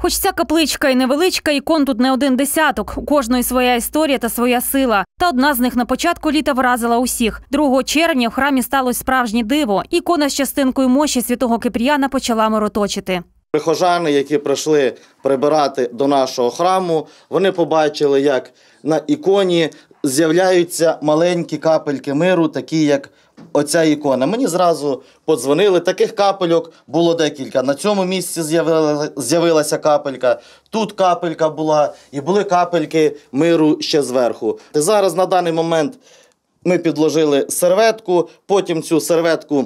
Хоч ця капличка і невеличка, ікон тут не один десяток. У кожної своя історія та своя сила. Та одна з них на початку літа вразила усіх. 2 червня в храмі сталося справжнє диво. Ікона з частинкою мощі святого Кипріяна почала мироточити. Прихожани, які прийшли прибирати до нашого храму, вони побачили, як на іконі з'являються маленькі капельки миру, такі як оця ікона. Мені зразу подзвонили, таких капельок було декілька. На цьому місці з'явилася капелька, тут капелька була і були капельки миру ще зверху. Зараз на даний момент ми підложили серветку, потім цю серветку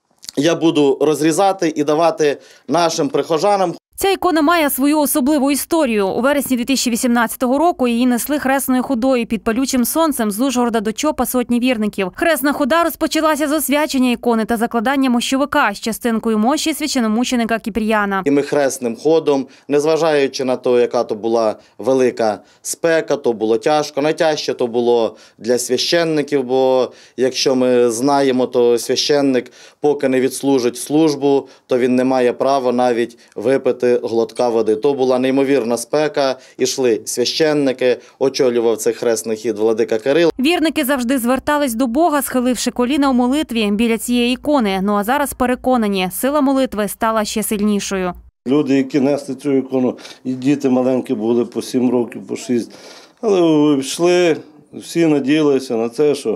я буду розрізати і давати нашим прихожанам. Ця ікона має свою особливу історію. У вересні 2018 року її несли хресною ходою під палючим сонцем з Ужгорода до Чопа сотні вірників. Хресна хода розпочалася з освячення ікони та закладання мощовика з частинкою мощі священомученика Кипріяна. І ми хресним ходом, незважаючи на те, яка то була велика спека, то було тяжко. Найтяжче то було для священників, бо якщо ми знаємо, то священник, поки не відслужить службу, то він не має права навіть випити глотка води. То була неймовірна спека, ішли священники, очолював цей хресний хід владика Кирил. Вірники завжди звертались до Бога, схиливши коліна у молитві біля цієї ікони. Ну а зараз переконані, сила молитви стала ще сильнішою. Люди, які несли цю ікону, і діти маленькі були по 7 років, по 6. Але йшли, всі надіялися на це, що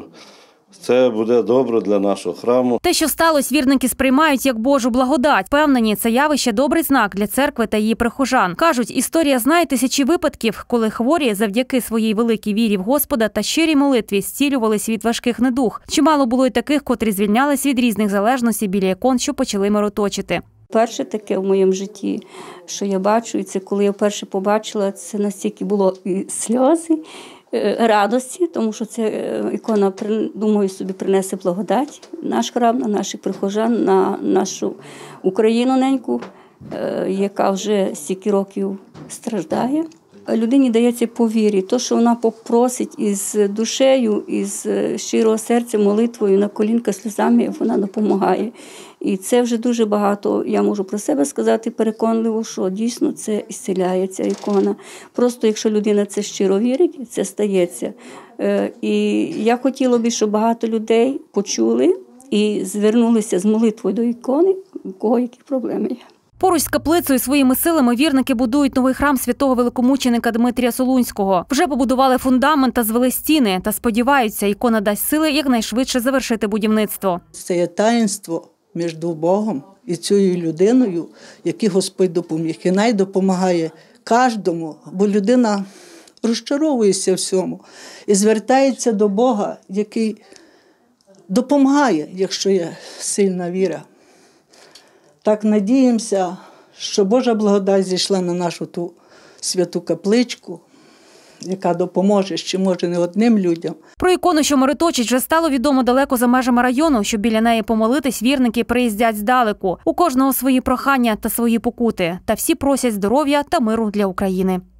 це буде добре для нашого храму. Те, що сталося, вірники сприймають як Божу благодать. Впевнені, це явище – добрий знак для церкви та її прихожан. Кажуть, історія знає тисячі випадків, коли хворі завдяки своїй великій вірі в Господа та щирій молитві зцілювалися від важких недуг. Чимало було й таких, котрі звільнялись від різних залежностей біля ікон, що почали мироточити. Перше таке в моєму житті, що я бачу, і це коли я вперше побачила, це настільки було і сльози, радості, тому що ця ікона, думаю, собі принесе благодать наш храм, на наших прихожан, на нашу Україну неньку, яка вже стільки років страждає. Людині дається по вірі, то, що вона попросить із душею, із щирого серця, молитвою, на колінка, сльозами, вона допомагає. І це вже дуже багато, я можу про себе сказати переконливо, що дійсно це ісціляє ця ікона. Просто якщо людина це щиро вірить, це стається. І я хотіла б, щоб багато людей почули і звернулися з молитвою до ікони, у кого які проблеми є. Поруч з каплицею своїми силами вірники будують новий храм святого великомученика Дмитрія Солунського. Вже побудували фундамент та звели стіни. Та сподіваються, ікона дасть сили якнайшвидше завершити будівництво. Це є таїнство між Богом і цією людиною, який Господь допоміг. І най допомагає кожному, бо людина розчаровується всьому і звертається до Бога, який допомагає, якщо є сильна віра. Так надіємося, що Божа благодать зійшла на нашу ту святу капличку, яка допоможе ще, може, не одним людям. Про ікону, що мироточить, вже стало відомо далеко за межами району, що біля неї помолитись вірники приїздять здалеку. У кожного свої прохання та свої покути. Та всі просять здоров'я та миру для України.